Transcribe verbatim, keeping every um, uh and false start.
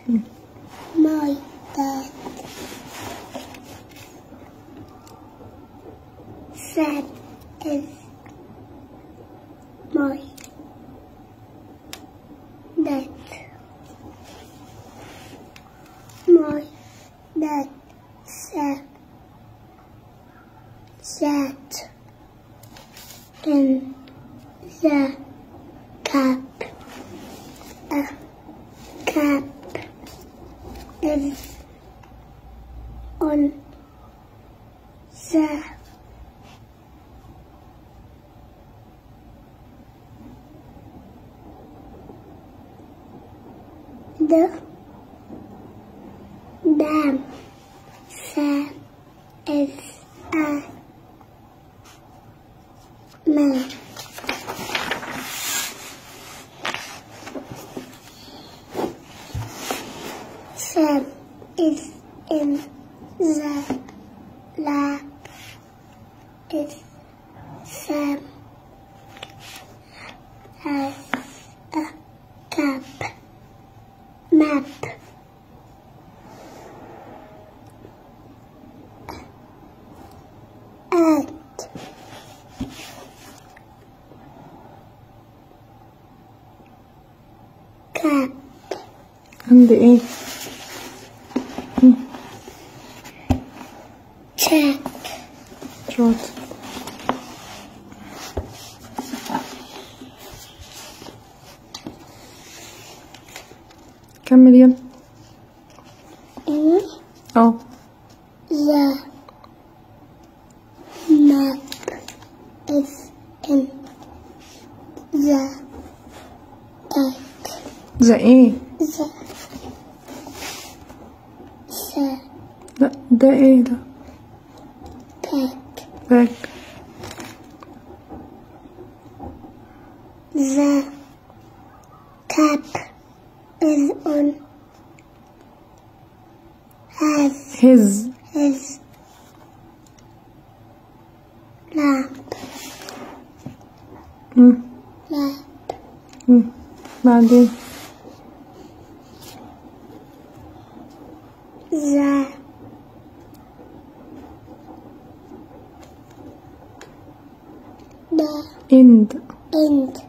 My dad said is my dad. My dad said sat in the cab. A cab is on the the dam. Sam is a man. Sam is in the lab. Is Sam has a cap map. And cap. عندي ايه؟ check. شاطر. كمل يلا. In اه the map is in the bag. زي ايه؟ The the لا ده ايه ده؟ bag. باك. The cap is on has his. his lamp. مم. Lamp. مم. بعدين The the end. end